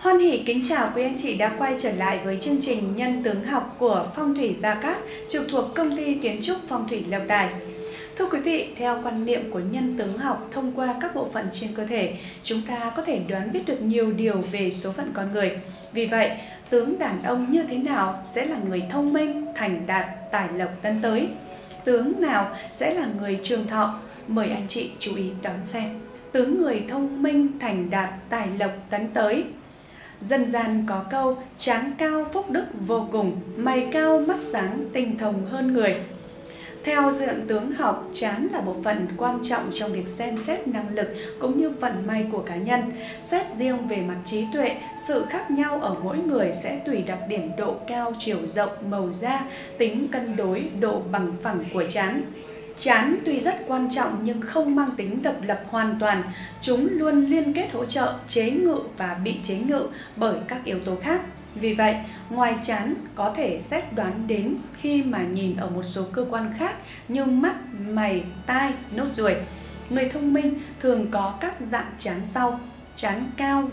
Hoan hỉ kính chào quý anh chị đã quay trở lại với chương trình Nhân tướng học của Phong thủy Gia Cát, trực thuộc Công ty Kiến trúc Phong thủy Lộc Tài. Thưa quý vị, theo quan niệm của nhân tướng học, thông qua các bộ phận trên cơ thể, chúng ta có thể đoán biết được nhiều điều về số phận con người. Vì vậy, tướng đàn ông như thế nào sẽ là người thông minh, thành đạt, tài lộc tấn tới? Tướng nào sẽ là người trường thọ? Mời anh chị chú ý đón xem. Tướng người thông minh, thành đạt, tài lộc tấn tới. Dân gian có câu trán cao phúc đức vô cùng, mày cao mắt sáng tinh thông hơn người. Theo duyện tướng học, trán là bộ phận quan trọng trong việc xem xét năng lực cũng như vận may của cá nhân. Xét riêng về mặt trí tuệ, sự khác nhau ở mỗi người sẽ tùy đặc điểm độ cao, chiều rộng, màu da, tính cân đối, độ bằng phẳng của trán. Trán tuy rất quan trọng nhưng không mang tính độc lập hoàn toàn, chúng luôn liên kết hỗ trợ, chế ngự và bị chế ngự bởi các yếu tố khác. Vì vậy, ngoài trán có thể xét đoán đến khi mà nhìn ở một số cơ quan khác như mắt, mày, tai, nốt ruồi. Người thông minh thường có các dạng trán sau: trán cao,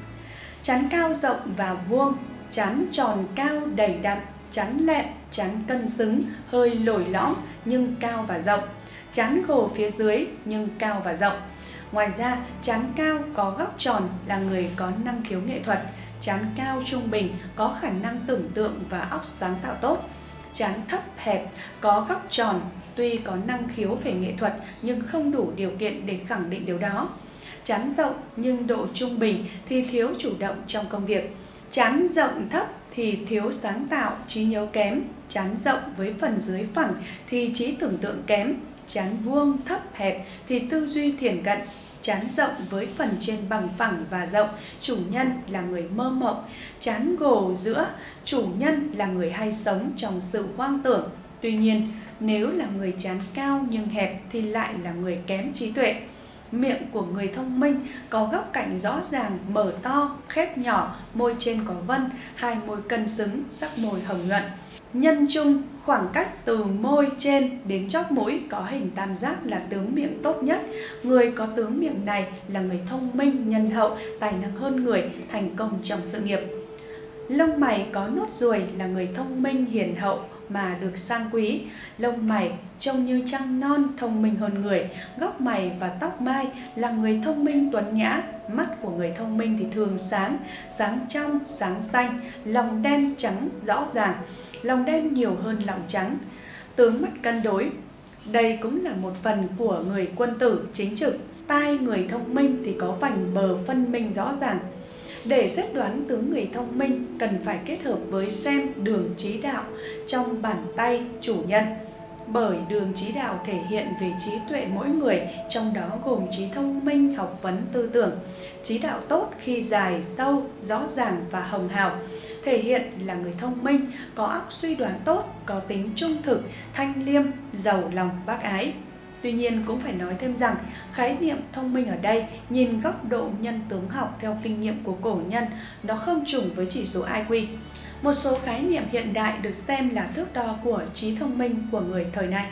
rộng và vuông, trán tròn cao đầy đặn, trán lẹm, trán cân xứng, hơi lồi lõm nhưng cao và rộng, trán gồ phía dưới nhưng cao và rộng. Ngoài ra, trán cao có góc tròn là người có năng khiếu nghệ thuật, trán cao trung bình có khả năng tưởng tượng và óc sáng tạo tốt, trán thấp hẹp có góc tròn tuy có năng khiếu về nghệ thuật nhưng không đủ điều kiện để khẳng định điều đó, trán rộng nhưng độ trung bình thì thiếu chủ động trong công việc, trán rộng thấp thì thiếu sáng tạo, trí nhớ kém, trán rộng với phần dưới phẳng thì trí tưởng tượng kém, trán vuông thấp hẹp thì tư duy thiển cận, trán rộng với phần trên bằng phẳng và rộng, chủ nhân là người mơ mộng, trán gồ giữa, chủ nhân là người hay sống trong sự hoang tưởng. Tuy nhiên, nếu là người trán cao nhưng hẹp thì lại là người kém trí tuệ. Miệng của người thông minh có góc cạnh rõ ràng, mở to, khép nhỏ, môi trên có vân, hai môi cân xứng, sắc môi hồng nhuận. Nhân trung, khoảng cách từ môi trên đến chóp mũi có hình tam giác là tướng miệng tốt nhất. Người có tướng miệng này là người thông minh, nhân hậu, tài năng hơn người, thành công trong sự nghiệp. Lông mày có nốt ruồi là người thông minh, hiền hậu mà được sang quý. Lông mày trông như trăng non, thông minh hơn người. Góc mày và tóc mai là người thông minh tuấn nhã. Mắt của người thông minh thì thường sáng, sáng trong, sáng xanh, lòng đen trắng rõ ràng. Lòng đen nhiều hơn lòng trắng. Tướng mắt cân đối. Đây cũng là một phần của người quân tử chính trực. Tai người thông minh thì có vành bờ phân minh rõ ràng. Để xét đoán tướng người thông minh cần phải kết hợp với xem đường chí đạo trong bàn tay chủ nhân. Bởi đường chí đạo thể hiện về trí tuệ mỗi người, trong đó gồm trí thông minh, học vấn, tư tưởng. Chí đạo tốt khi dài, sâu, rõ ràng và hồng hào, thể hiện là người thông minh, có óc suy đoán tốt, có tính trung thực, thanh liêm, giàu lòng bác ái. Tuy nhiên cũng phải nói thêm rằng, khái niệm thông minh ở đây nhìn góc độ nhân tướng học theo kinh nghiệm của cổ nhân, nó không trùng với chỉ số IQ. Một số khái niệm hiện đại được xem là thước đo của trí thông minh của người thời nay.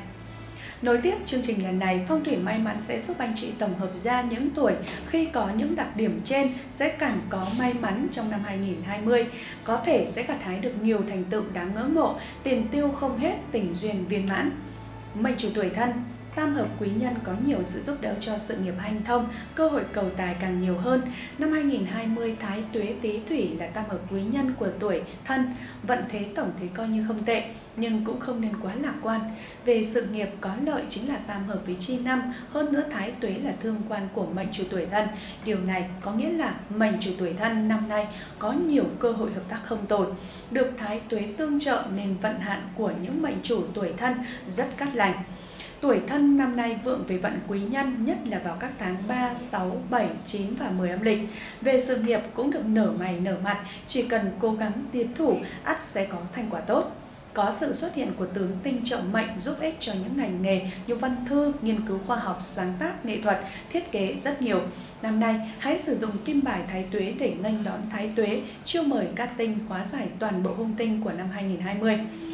Nối tiếp chương trình lần này, Phong thủy may mắn sẽ giúp anh chị tổng hợp ra những tuổi khi có những đặc điểm trên sẽ càng có may mắn trong năm 2020, có thể sẽ gặt hái được nhiều thành tựu đáng ngưỡng mộ, tiền tiêu không hết, tình duyên viên mãn. Mệnh chủ tuổi Thân, tam hợp quý nhân có nhiều sự giúp đỡ cho sự nghiệp hanh thông, cơ hội cầu tài càng nhiều hơn. Năm 2020, Thái Tuế Tý Thủy là tam hợp quý nhân của tuổi Thân, vận thế tổng thì coi như không tệ, nhưng cũng không nên quá lạc quan. Về sự nghiệp có lợi chính là tam hợp với Chi Năm, hơn nữa Thái Tuế là thương quan của mệnh chủ tuổi Thân. Điều này có nghĩa là mệnh chủ tuổi Thân năm nay có nhiều cơ hội hợp tác không tồi. Được Thái Tuế tương trợ nên vận hạn của những mệnh chủ tuổi Thân rất cát lành. Tuổi Thân năm nay vượng về vận quý nhân, nhất là vào các tháng 3, 6, 7, 9 và 10 âm lịch. Về sự nghiệp cũng được nở mày nở mặt, chỉ cần cố gắng tiến thủ, ắt sẽ có thành quả tốt. Có sự xuất hiện của tướng tinh trợ mệnh giúp ích cho những ngành nghề như văn thư, nghiên cứu khoa học, sáng tác, nghệ thuật, thiết kế rất nhiều. Năm nay, hãy sử dụng kim bài Thái Tuế để nghênh đón Thái Tuế, chiêu mời cát tinh hóa giải toàn bộ hung tinh của năm 2020.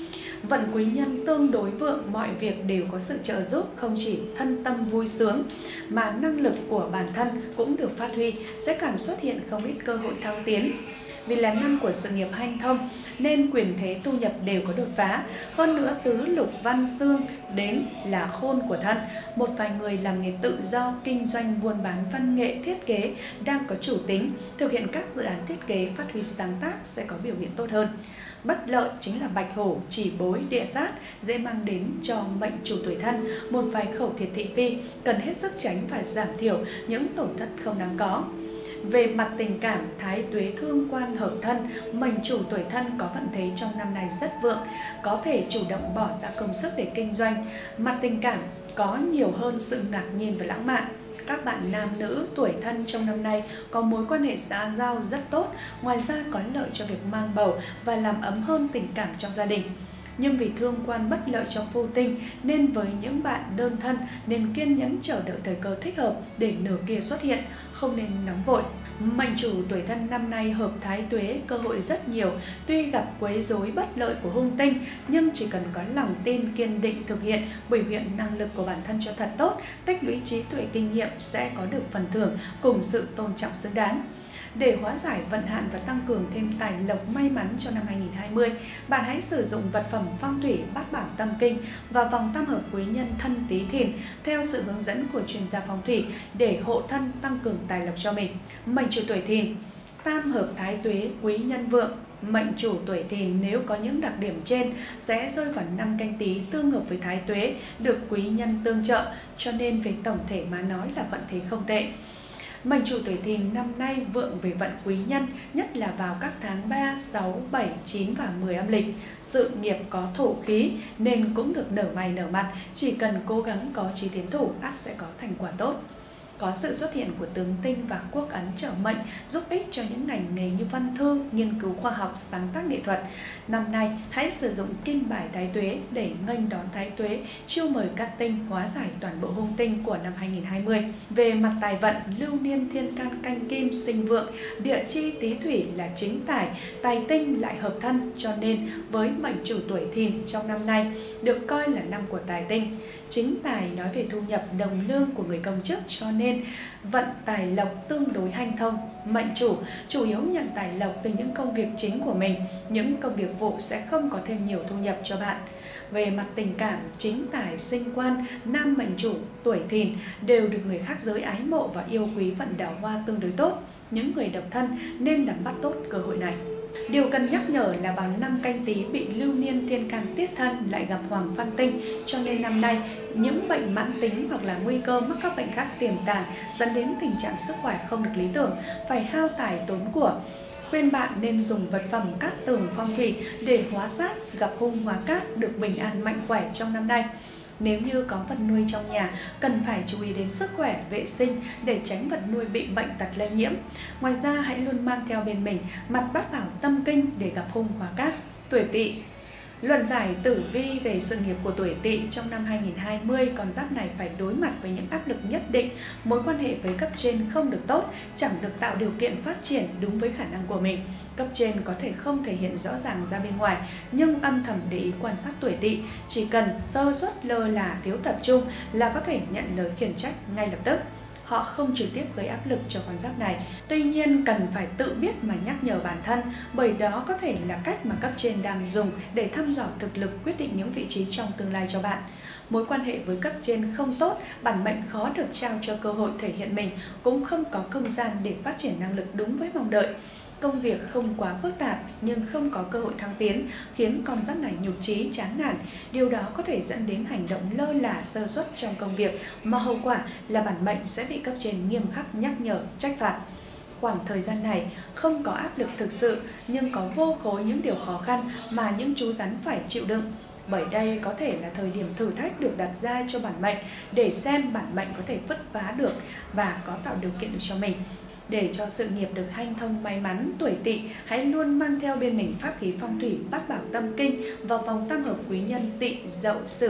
Vận quý nhân tương đối vượng, mọi việc đều có sự trợ giúp, không chỉ thân tâm vui sướng mà năng lực của bản thân cũng được phát huy, sẽ càng xuất hiện không ít cơ hội thăng tiến. Vì là năm của sự nghiệp hanh thông nên quyền thế thu nhập đều có đột phá. Hơn nữa tứ lục văn xương đến là khôn của thân. Một vài người làm nghề tự do, kinh doanh, buôn bán, văn nghệ, thiết kế đang có chủ tính, thực hiện các dự án thiết kế, phát huy sáng tác sẽ có biểu hiện tốt hơn. Bất lợi chính là bạch hổ, chỉ bối, địa sát dễ mang đến cho mệnh chủ tuổi Thân một vài khẩu thiệt thị phi, cần hết sức tránh và giảm thiểu những tổn thất không đáng có. Về mặt tình cảm, thái tuế thương quan hợp thân, mệnh chủ tuổi Thân có vận thế trong năm nay rất vượng, có thể chủ động bỏ ra công sức để kinh doanh. Mặt tình cảm có nhiều hơn sự ngạc nhiên và lãng mạn. Các bạn nam nữ tuổi Thân trong năm nay có mối quan hệ xã giao rất tốt, ngoài ra có lợi cho việc mang bầu và làm ấm hơn tình cảm trong gia đình. Nhưng vì thương quan bất lợi trong phu tinh nên với những bạn đơn thân nên kiên nhẫn chờ đợi thời cơ thích hợp để nửa kia xuất hiện, không nên nóng vội. Mệnh chủ tuổi Thân năm nay hợp thái tuế, cơ hội rất nhiều, tuy gặp quấy rối bất lợi của hung tinh nhưng chỉ cần có lòng tin, kiên định thực hiện, biểu hiện năng lực của bản thân cho thật tốt, tích lũy trí tuệ kinh nghiệm sẽ có được phần thưởng cùng sự tôn trọng xứng đáng. Để hóa giải vận hạn và tăng cường thêm tài lộc may mắn cho năm 2020, bạn hãy sử dụng vật phẩm phong thủy Bát Bảo Tâm Kinh và vòng tam hợp quý nhân Thân Tý Thìn theo sự hướng dẫn của chuyên gia phong thủy để hộ thân tăng cường tài lộc cho mình. Mệnh chủ tuổi Thìn, tam hợp thái tuế, quý nhân vượng. Mệnh chủ tuổi Thìn nếu có những đặc điểm trên sẽ rơi vào năm Canh Tý tương hợp với thái tuế, được quý nhân tương trợ, cho nên về tổng thể mà nói là vận thế không tệ. Mệnh chủ tuổi Thìn năm nay vượng về vận quý nhân, nhất là vào các tháng 3, 6, 7, 9 và 10 âm lịch. Sự nghiệp có thổ khí nên cũng được nở mày nở mặt, chỉ cần cố gắng có chí tiến thủ, ắt sẽ có thành quả tốt. Có sự xuất hiện của tướng tinh và quốc ấn trợ mệnh giúp ích cho những ngành nghề như văn thư, nghiên cứu khoa học, sáng tác nghệ thuật. Năm nay, hãy sử dụng kim bài thái tuế để nghênh đón thái tuế, chiêu mời các tinh hóa giải toàn bộ hung tinh của năm 2020. Về mặt tài vận, lưu niên thiên can canh kim sinh vượng, địa chi tý thủy là chính tài, tài tinh lại hợp thân, cho nên với mệnh chủ tuổi Thìn trong năm nay được coi là năm của tài tinh. Chính tài nói về thu nhập đồng lương của người công chức, cho nên vận tài lộc tương đối hanh thông. Mệnh chủ yếu nhận tài lộc từ những công việc chính của mình, những công việc vụ sẽ không có thêm nhiều thu nhập cho bạn. Về mặt tình cảm, chính tài sinh quan, nam mệnh chủ tuổi Thìn đều được người khác giới ái mộ và yêu quý, vận đào hoa tương đối tốt. Những người độc thân nên nắm bắt tốt cơ hội này. Điều cần nhắc nhở là vào năm Canh Tý bị lưu niên thiên can tiết thân lại gặp hoàng văn tinh, cho nên năm nay những bệnh mãn tính hoặc là nguy cơ mắc các bệnh khác tiềm tàng dẫn đến tình trạng sức khỏe không được lý tưởng, phải hao tài tốn của. Khuyên bạn nên dùng vật phẩm cát tường phong thủy để hóa sát, gặp hung hóa cát, được bình an mạnh khỏe trong năm nay. Nếu như có vật nuôi trong nhà, cần phải chú ý đến sức khỏe, vệ sinh để tránh vật nuôi bị bệnh tật lây nhiễm. Ngoài ra, hãy luôn mang theo bên mình mặt Bát Bảo Tâm Kinh để gặp hung hóa cát. Tuổi Tỵ. Luận giải tử vi về sự nghiệp của tuổi Tỵ trong năm 2020, con giáp này phải đối mặt với những áp lực nhất định, mối quan hệ với cấp trên không được tốt, chẳng được tạo điều kiện phát triển đúng với khả năng của mình. Cấp trên có thể không thể hiện rõ ràng ra bên ngoài, nhưng âm thầm để ý quan sát tuổi Tỵ, chỉ cần sơ suất, lơ là, thiếu tập trung là có thể nhận lời khiển trách ngay lập tức. Họ không trực tiếp gây áp lực cho con giáp này. Tuy nhiên cần phải tự biết mà nhắc nhở bản thân, bởi đó có thể là cách mà cấp trên đang dùng để thăm dò thực lực, quyết định những vị trí trong tương lai cho bạn. Mối quan hệ với cấp trên không tốt, bản mệnh khó được trao cho cơ hội thể hiện mình, cũng không có không gian để phát triển năng lực đúng với mong đợi. Công việc không quá phức tạp nhưng không có cơ hội thăng tiến, khiến con giáp này nhụt chí, chán nản. Điều đó có thể dẫn đến hành động lơ là, sơ suất trong công việc, mà hậu quả là bản mệnh sẽ bị cấp trên nghiêm khắc nhắc nhở, trách phạt. Khoảng thời gian này không có áp lực thực sự, nhưng có vô khối những điều khó khăn mà những chú rắn phải chịu đựng. Bởi đây có thể là thời điểm thử thách được đặt ra cho bản mệnh để xem bản mệnh có thể vượt vá được và có tạo điều kiện được cho mình. Để cho sự nghiệp được hanh thông may mắn, tuổi Tỵ hãy luôn mang theo bên mình pháp khí phong thủy Bát Bảo Tâm Kinh và vòng tam hợp quý nhân Tỵ, Dậu, Sửu.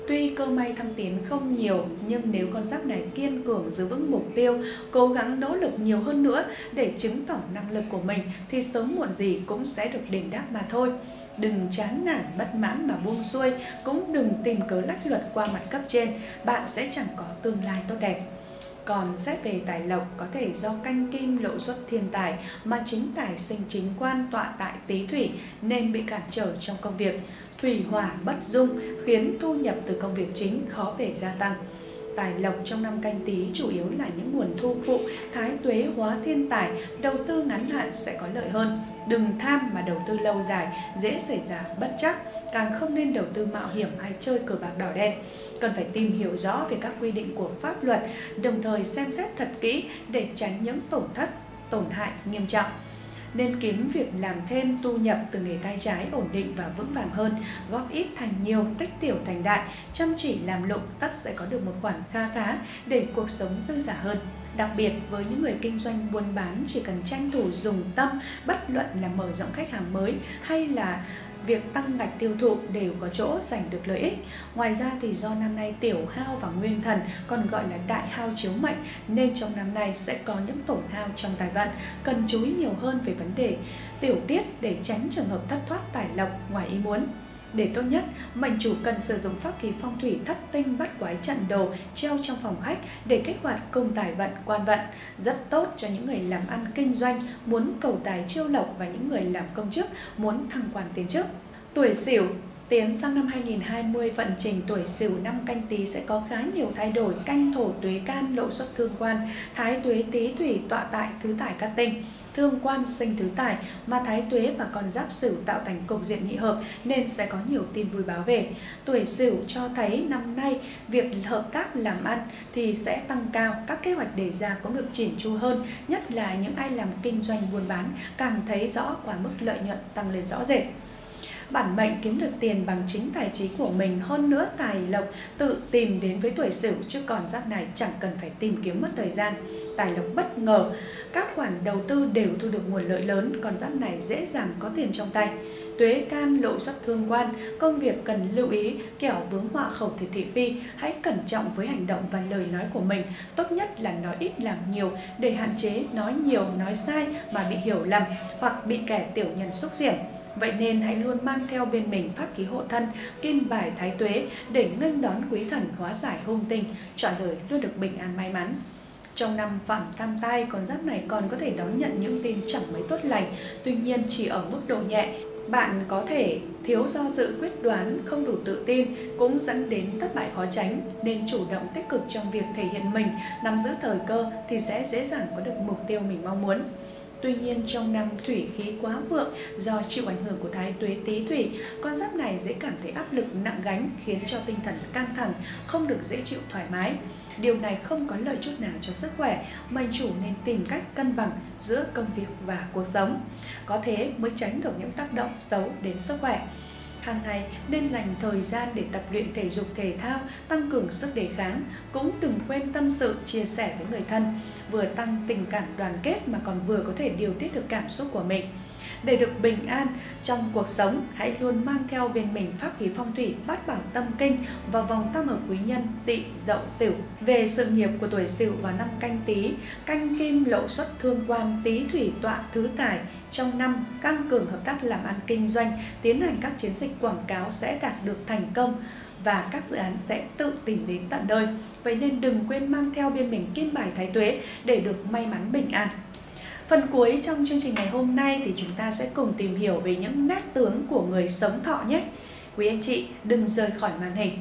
Tuy cơ may thăng tiến không nhiều, nhưng nếu con giáp này kiên cường giữ vững mục tiêu, cố gắng nỗ lực nhiều hơn nữa để chứng tỏ năng lực của mình thì sớm muộn gì cũng sẽ được đền đáp mà thôi. Đừng chán nản, bất mãn mà buông xuôi, cũng đừng tìm cớ lách luật qua mặt cấp trên, bạn sẽ chẳng có tương lai tốt đẹp. Còn xét về tài lộc, có thể do canh kim lộ xuất thiên tài mà chính tài sinh chính quan tọa tại Tý Thủy nên bị cản trở trong công việc. Thủy hỏa bất dung khiến thu nhập từ công việc chính khó bề gia tăng. Tài lộc trong năm Canh Tý chủ yếu là những nguồn thu phụ, thái tuế hóa thiên tài, đầu tư ngắn hạn sẽ có lợi hơn. Đừng tham mà đầu tư lâu dài, dễ xảy ra bất trắc, càng không nên đầu tư mạo hiểm hay chơi cờ bạc đỏ đen. Cần phải tìm hiểu rõ về các quy định của pháp luật, đồng thời xem xét thật kỹ để tránh những tổn hại nghiêm trọng. Nên kiếm việc làm thêm, thu nhập từ nghề tay trái ổn định và vững vàng hơn, góp ít thành nhiều, tích tiểu thành đại, chăm chỉ làm lụng tất sẽ có được một khoản kha khá để cuộc sống dư dả hơn. Đặc biệt với những người kinh doanh buôn bán, chỉ cần tranh thủ dùng tâm, bất luận là mở rộng khách hàng mới hay là việc tăng ngạch tiêu thụ đều có chỗ giành được lợi ích. Ngoài ra thì do năm nay tiểu hao và nguyên thần, còn gọi là đại hao chiếu mệnh, nên trong năm nay sẽ có những tổn hao trong tài vận, cần chú ý nhiều hơn về vấn đề tiểu tiết để tránh trường hợp thất thoát tài lộc ngoài ý muốn. Để tốt nhất, mệnh chủ cần sử dụng pháp khí phong thủy thất tinh bát quái trận đồ treo trong phòng khách để kích hoạt cung tài vận, quan vận. Rất tốt cho những người làm ăn kinh doanh, muốn cầu tài chiêu lộc và những người làm công chức, muốn thăng quan tiến chức. Tuổi Sửu tiến sang năm 2020, vận trình tuổi Sửu năm Canh Tý sẽ có khá nhiều thay đổi. Canh thổ tuế can lộ xuất thương quan, thái tuế Tý Thủy tọa tại tứ tài cát tinh. Thương quan sinh tứ tài mà thái tuế và con giáp Sửu tạo thành cục diện nhị hợp nên sẽ có nhiều tin vui báo về. Tuổi Sửu cho thấy năm nay việc hợp tác làm ăn thì sẽ tăng cao, các kế hoạch đề ra cũng được chỉn chu hơn, nhất là những ai làm kinh doanh buôn bán càng thấy rõ quả mức lợi nhuận tăng lên rõ rệt. Bản mệnh kiếm được tiền bằng chính tài trí của mình, hơn nữa tài lộc tự tìm đến với tuổi Sửu, chứ còn giáp này chẳng cần phải tìm kiếm mất thời gian. Tài lộc bất ngờ, các khoản đầu tư đều thu được nguồn lợi lớn, còn giáp này dễ dàng có tiền trong tay. Tuế can lộ xuất thương quan, công việc cần lưu ý kẻo vướng họa khẩu thiệt thị phi, hãy cẩn trọng với hành động và lời nói của mình, tốt nhất là nói ít làm nhiều để hạn chế nói nhiều nói sai mà bị hiểu lầm hoặc bị kẻ tiểu nhân xúc diễm. Vậy nên hãy luôn mang theo bên mình pháp khí hộ thân, kim bài thái tuế để nghênh đón quý thần hóa giải hung tinh, chọn đời luôn được bình an may mắn. Trong năm Phạm Tam Tai, con giáp này còn có thể đón nhận những tin chẳng mấy tốt lành, tuy nhiên chỉ ở mức độ nhẹ. Bạn có thể thiếu do dự quyết đoán, không đủ tự tin cũng dẫn đến thất bại khó tránh, nên chủ động tích cực trong việc thể hiện mình, nắm giữ thời cơ thì sẽ dễ dàng có được mục tiêu mình mong muốn. Tuy nhiên trong năm thủy khí quá vượng, do chịu ảnh hưởng của thái tuế Tý Thủy, con giáp này dễ cảm thấy áp lực nặng gánh, khiến cho tinh thần căng thẳng, không được dễ chịu thoải mái. Điều này không có lợi chút nào cho sức khỏe, mệnh chủ nên tìm cách cân bằng giữa công việc và cuộc sống. Có thế mới tránh được những tác động xấu đến sức khỏe. Hàng ngày nên dành thời gian để tập luyện thể dục thể thao, tăng cường sức đề kháng, cũng đừng quên tâm sự, chia sẻ với người thân, vừa tăng tình cảm đoàn kết mà còn vừa có thể điều tiết được cảm xúc của mình. Để được bình an trong cuộc sống, hãy luôn mang theo bên mình pháp khí phong thủy Bát Bảo Tâm Kinh và vòng tam hợp quý nhân Tỵ Dậu Sửu. Về sự nghiệp của tuổi Sửu vào năm Canh Tý, canh kim lộ xuất thương quan, Tý Thủy tọa thứ tài. Trong năm, tăng cường hợp tác làm ăn kinh doanh, tiến hành các chiến dịch quảng cáo sẽ đạt được thành công và các dự án sẽ tự tìm đến tận nơi. Vậy nên đừng quên mang theo bên mình kim bài thái tuế để được may mắn bình an. Phần cuối trong chương trình ngày hôm nay thì chúng ta sẽ cùng tìm hiểu về những nét tướng của người sống thọ nhé. Quý anh chị đừng rời khỏi màn hình.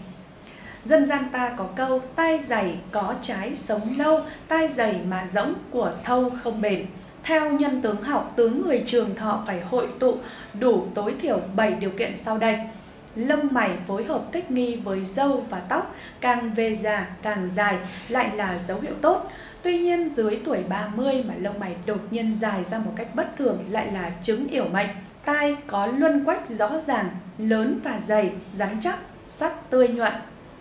Dân gian ta có câu tai dày có trái sống lâu, tai dày mà rỗng của thâu không bền. Theo nhân tướng học, tướng người trường thọ phải hội tụ đủ tối thiểu 7 điều kiện sau đây. Lông mày phối hợp thích nghi với râu và tóc, càng về già càng dài lại là dấu hiệu tốt. Tuy nhiên dưới tuổi 30 mà lông mày đột nhiên dài ra một cách bất thường lại là chứng yểu mệnh. Tai có luân quách rõ ràng, lớn và dày, rắn chắc, sắc tươi nhuận.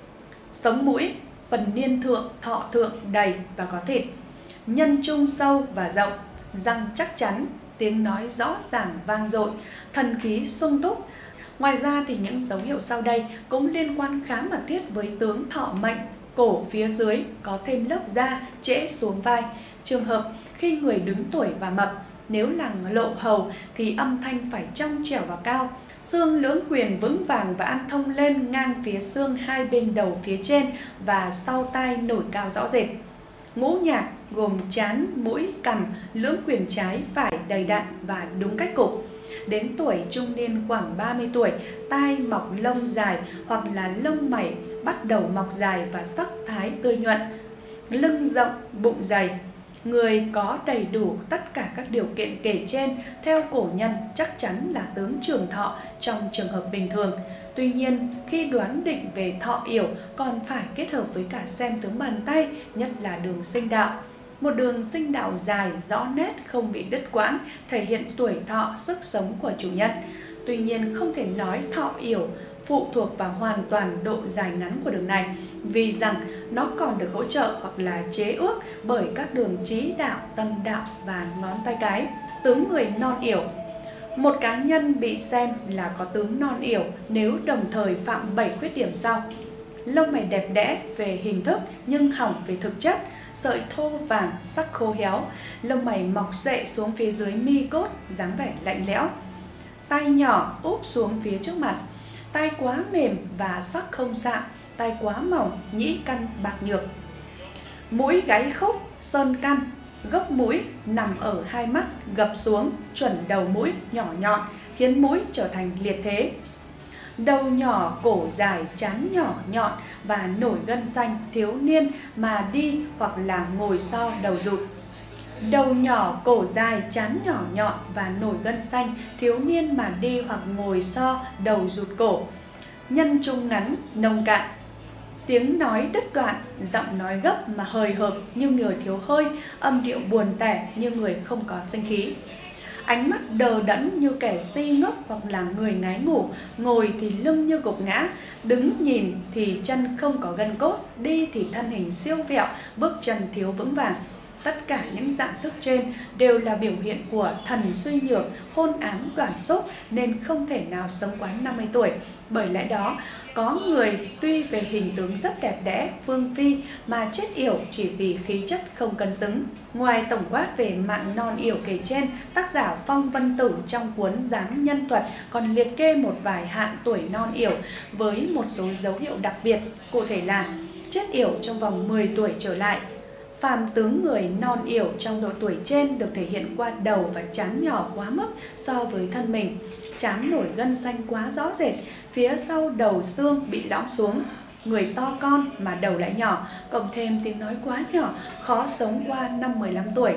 Sống mũi, phần niên thượng, thọ thượng đầy và có thịt. Nhân trung sâu và rộng, răng chắc chắn, tiếng nói rõ ràng vang dội, thần khí sung túc. Ngoài ra thì những dấu hiệu sau đây cũng liên quan khá mật thiết với tướng thọ mệnh. Cổ phía dưới có thêm lớp da trễ xuống vai. Trường hợp khi người đứng tuổi và mập, nếu là lộ hầu thì âm thanh phải trong trẻo và cao. Xương lưỡng quyền vững vàng và ăn thông lên ngang phía xương hai bên đầu phía trên và sau tai nổi cao rõ rệt. Ngũ nhạc gồm trán, mũi, cằm, lưỡng quyền trái phải đầy đặn và đúng cách cục. Đến tuổi trung niên khoảng 30 tuổi, tai mọc lông dài hoặc là lông mày bắt đầu mọc dài và sắc thái tươi nhuận. Lưng rộng, bụng dày. Người có đầy đủ tất cả các điều kiện kể trên theo cổ nhân chắc chắn là tướng trường thọ trong trường hợp bình thường. Tuy nhiên, khi đoán định về thọ yểu còn phải kết hợp với cả xem tướng bàn tay, nhất là đường sinh đạo. Một đường sinh đạo dài, rõ nét, không bị đứt quãng, thể hiện tuổi thọ, sức sống của chủ nhân. Tuy nhiên, không thể nói thọ yểu phụ thuộc vào hoàn toàn độ dài ngắn của đường này, vì rằng nó còn được hỗ trợ hoặc là chế ước bởi các đường trí đạo, tâm đạo và ngón tay cái. Tướng người non yểu. Một cá nhân bị xem là có tướng non yểu nếu đồng thời phạm 7 khuyết điểm sau. Lông mày đẹp đẽ về hình thức nhưng hỏng về thực chất, sợi thô vàng, sắc khô héo, lông mày mọc rễ xuống phía dưới mi cốt, dáng vẻ lạnh lẽo. Tai nhỏ úp xuống phía trước mặt, tai quá mềm và sắc không sạm, tai quá mỏng, nhĩ căn bạc nhược. Mũi gáy khúc, sơn căn, gốc mũi nằm ở hai mắt, gập xuống, chuẩn đầu mũi nhỏ nhọn, khiến mũi trở thành liệt thế. Đầu nhỏ, cổ dài, trán nhỏ nhọn và nổi gân xanh, thiếu niên mà đi hoặc là ngồi so đầu rụt. Đầu nhỏ, cổ dài, trán nhỏ nhọn và nổi gân xanh, thiếu niên mà đi hoặc ngồi so đầu rụt cổ. Nhân trung ngắn, nông cạn. Tiếng nói đứt đoạn, giọng nói gấp mà hời hợt như người thiếu hơi, âm điệu buồn tẻ như người không có sinh khí. Ánh mắt đờ đẫn như kẻ si ngốc hoặc là người ngái ngủ, ngồi thì lưng như gục ngã, đứng nhìn thì chân không có gân cốt, đi thì thân hình siêu vẹo, bước chân thiếu vững vàng. Tất cả những dạng thức trên đều là biểu hiện của thần suy nhược, hôn ám đoản xúc nên không thể nào sống quá 50 tuổi. Bởi lẽ đó, có người tuy về hình tướng rất đẹp đẽ, phương phi mà chết yểu chỉ vì khí chất không cân xứng. Ngoài tổng quát về mạng non yểu kể trên, tác giả Phong Vân Tử trong cuốn Giám Nhân Thuật còn liệt kê một vài hạn tuổi non yểu với một số dấu hiệu đặc biệt, cụ thể là chết yểu trong vòng 10 tuổi trở lại. Phàm tướng người non yểu trong độ tuổi trên được thể hiện qua đầu và trán nhỏ quá mức so với thân mình, trán nổi gân xanh quá rõ rệt, phía sau đầu xương bị lõm xuống, người to con mà đầu lại nhỏ, cộng thêm tiếng nói quá nhỏ, khó sống qua năm 15 tuổi.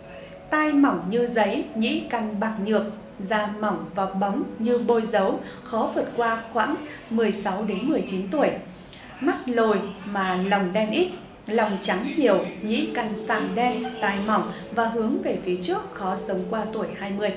Tai mỏng như giấy, nhĩ căn bạc nhược, da mỏng và bóng như bôi dấu, khó vượt qua khoảng 16 đến 19 tuổi. Mắt lồi mà lòng đen ít, lòng trắng nhiều, nhĩ căn sạm đen, tai mỏng và hướng về phía trước, khó sống qua tuổi 20.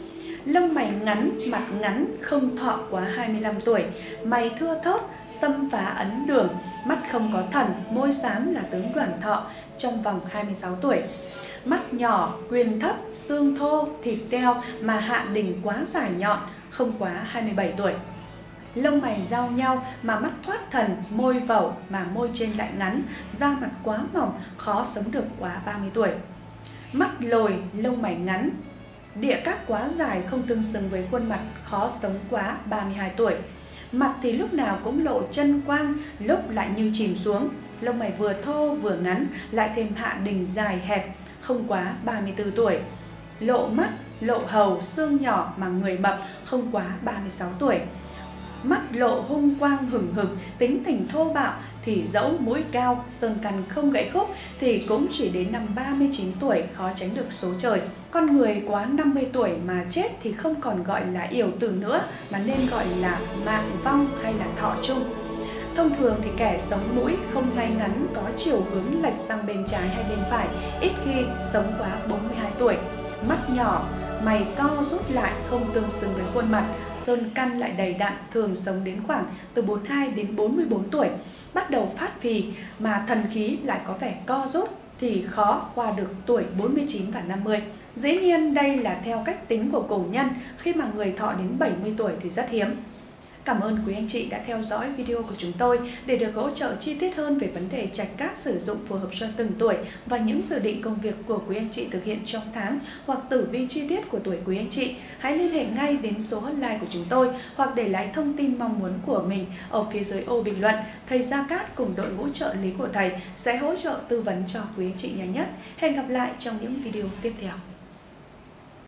Lông mày ngắn, mặt ngắn, không thọ quá 25 tuổi, mày thưa thớt, xâm phá ấn đường, mắt không có thần, môi xám là tướng đoản thọ trong vòng 26 tuổi. Mắt nhỏ, quyền thấp, xương thô, thịt teo mà hạ đỉnh quá dài nhọn, không quá 27 tuổi. Lông mày giao nhau mà mắt thoát thần, môi vẩu mà môi trên lại ngắn, da mặt quá mỏng, khó sống được quá 30 tuổi. Mắt lồi, lông mày ngắn, địa các quá dài không tương xứng với khuôn mặt, khó sống quá 32 tuổi. Mặt thì lúc nào cũng lộ chân quang, lúc lại như chìm xuống. Lông mày vừa thô vừa ngắn, lại thêm hạ đỉnh dài hẹp, không quá 34 tuổi. Lộ mắt, lộ hầu, xương nhỏ mà người mập, không quá 36 tuổi. Mắt lộ hung quang hừng hực, tính tình thô bạo thì dẫu mũi cao, sơn căn không gãy khúc thì cũng chỉ đến năm 39 tuổi, khó tránh được số trời. Con người quá 50 tuổi mà chết thì không còn gọi là yểu tử nữa mà nên gọi là mạng vong hay là thọ chung. Thông thường thì kẻ sống mũi không ngay ngắn, có chiều hướng lệch sang bên trái hay bên phải, ít khi sống quá 42 tuổi. Mắt nhỏ, mày co rút lại không tương xứng với khuôn mặt, sơn căn lại đầy đặn, thường sống đến khoảng từ 42 đến 44 tuổi. Bắt đầu phát phì mà thần khí lại có vẻ co rút thì khó qua được tuổi 49 và 50. Dĩ nhiên đây là theo cách tính của cổ nhân, khi mà người thọ đến 70 tuổi thì rất hiếm. Cảm ơn quý anh chị đã theo dõi video của chúng tôi để được hỗ trợ chi tiết hơn về vấn đề trạch cát sử dụng phù hợp cho từng tuổi và những dự định công việc của quý anh chị thực hiện trong tháng hoặc tử vi chi tiết của tuổi quý anh chị. Hãy liên hệ ngay đến số hotline của chúng tôi hoặc để lại thông tin mong muốn của mình ở phía dưới ô bình luận. Thầy Gia Cát cùng đội ngũ trợ lý của thầy sẽ hỗ trợ tư vấn cho quý anh chị nhanh nhất. Hẹn gặp lại trong những video tiếp theo.